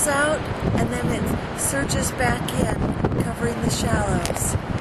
pulls out and then it surges back in, covering the shallows.